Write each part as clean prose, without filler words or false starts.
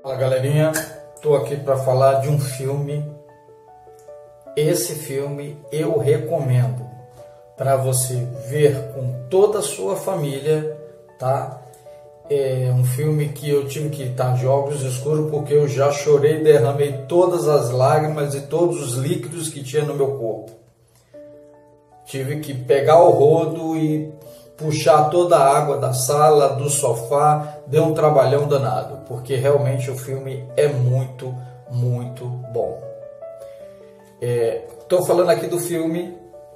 Fala galerinha, estou aqui para falar de um filme. Esse filme eu recomendo para você ver com toda a sua família, tá? É um filme que eu tive que estar de óculos escuros porque eu já chorei, derramei todas as lágrimas e todos os líquidos que tinha no meu corpo. Tive que pegar o rodo e puxar toda a água da sala, do sofá, deu um trabalhão danado, porque realmente o filme é muito, muito bom. Estou falando aqui do filme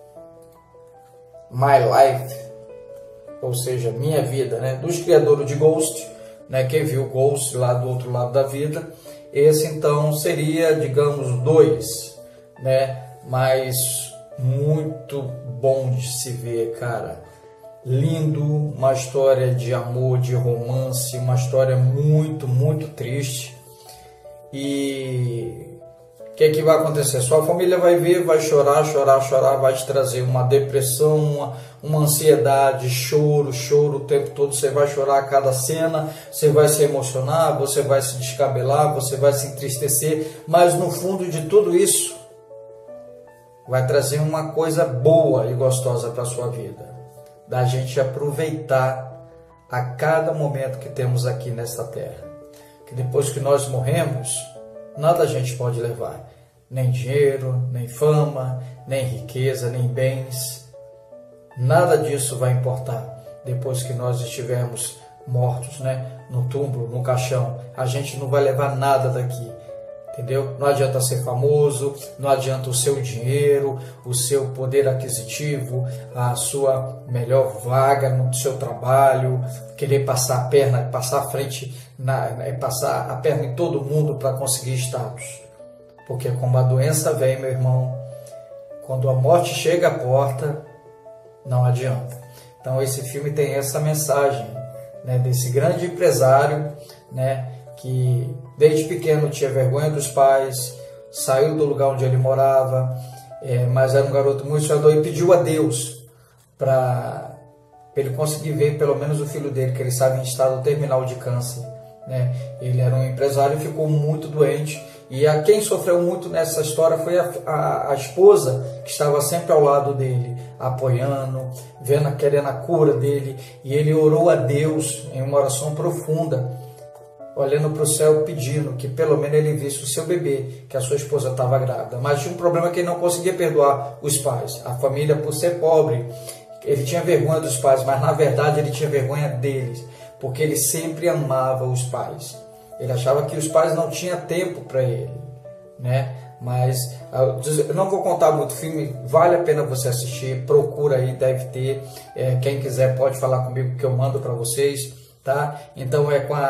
My Life, ou seja, Minha Vida, né? Dos criadores de Ghost, né? Quem viu Ghost lá do outro lado da vida, esse então seria, digamos, 2, né? Mas muito bom de se ver, cara. Lindo, uma história de amor, de romance, uma história muito, muito triste. E o que é que vai acontecer? Sua família vai ver, vai chorar, chorar, chorar, vai te trazer uma depressão, uma ansiedade, choro o tempo todo. Você vai chorar a cada cena, você vai se emocionar, você vai se descabelar, você vai se entristecer, mas no fundo de tudo isso vai trazer uma coisa boa e gostosa para a sua vida. Da gente aproveitar a cada momento que temos aqui nesta terra. Que depois que nós morremos, nada a gente pode levar. Nem dinheiro, nem fama, nem riqueza, nem bens. Nada disso vai importar depois que nós estivermos mortos, né? No túmulo, no caixão. A gente não vai levar nada daqui. Entendeu? Não adianta ser famoso, não adianta o seu dinheiro, o seu poder aquisitivo, a sua melhor vaga no seu trabalho, querer passar a perna, passar a frente, passar a perna em todo mundo para conseguir status. Porque como a doença vem, meu irmão, quando a morte chega à porta, não adianta. Então esse filme tem essa mensagem, né, desse grande empresário, né, que desde pequeno tinha vergonha dos pais, saiu do lugar onde ele morava, mas era um garoto muito sonhador e pediu a Deus para ele conseguir ver pelo menos o filho dele, que ele estava em estado terminal de câncer, né? Ele era um empresário e ficou muito doente, e quem sofreu muito nessa história foi a esposa, que estava sempre ao lado dele, apoiando, querendo a cura dele, e ele orou a Deus em uma oração profunda, olhando para o céu, pedindo que pelo menos ele visse o seu bebê, que a sua esposa estava grávida. Mas tinha um problema que ele não conseguia perdoar os pais. A família, por ser pobre, ele tinha vergonha dos pais, mas na verdade ele tinha vergonha deles, porque ele sempre amava os pais. Ele achava que os pais não tinham tempo para ele, né? Mas eu não vou contar muito o filme, vale a pena você assistir, procura aí, deve ter. Quem quiser pode falar comigo que eu mando para vocês. Tá? Então é com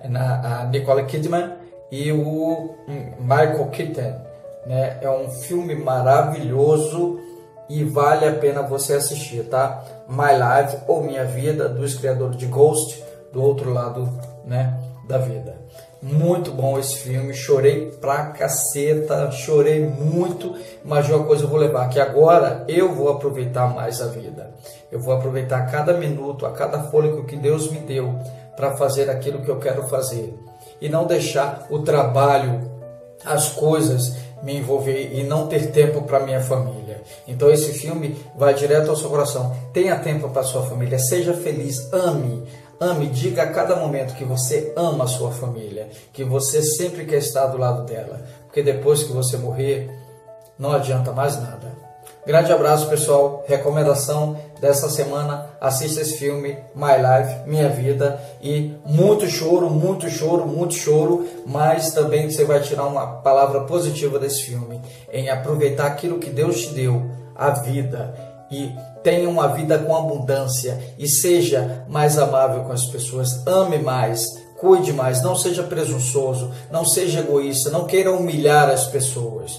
a Nicole Kidman e o Michael Keaton, né? É um filme maravilhoso e vale a pena você assistir, tá? My Life, ou Minha Vida, dos criadores de Ghost, do outro lado, né, da vida. Muito bom esse filme, chorei pra caceta, chorei muito, mas uma coisa eu vou levar, que agora eu vou aproveitar mais a vida. Eu vou aproveitar cada minuto, a cada fôlego que Deus me deu para fazer aquilo que eu quero fazer. E não deixar o trabalho, as coisas me envolver e não ter tempo para minha família. Então esse filme vai direto ao seu coração. Tenha tempo para sua família, seja feliz, ame. Ame, diga a cada momento que você ama a sua família, que você sempre quer estar do lado dela, porque depois que você morrer, não adianta mais nada. Grande abraço, pessoal. Recomendação dessa semana, assista esse filme, My Life, Minha Vida, e muito choro, muito choro, muito choro, mas também você vai tirar uma palavra positiva desse filme, em aproveitar aquilo que Deus te deu, a vida, e tenha uma vida com abundância e seja mais amável com as pessoas, ame mais, cuide mais, não seja presunçoso, não seja egoísta, não queira humilhar as pessoas.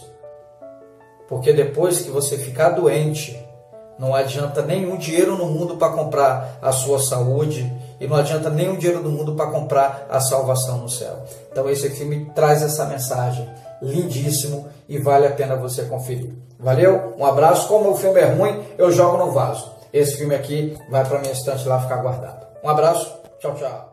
Porque depois que você ficar doente, não adianta nenhum dinheiro no mundo para comprar a sua saúde e não adianta nenhum dinheiro no mundo para comprar a salvação no céu. Então esse filme traz essa mensagem, lindíssimo, e vale a pena você conferir. Valeu? Um abraço. Como o filme é ruim, eu jogo no vaso. Esse filme aqui vai para minha estante lá ficar guardado. Um abraço. Tchau, tchau.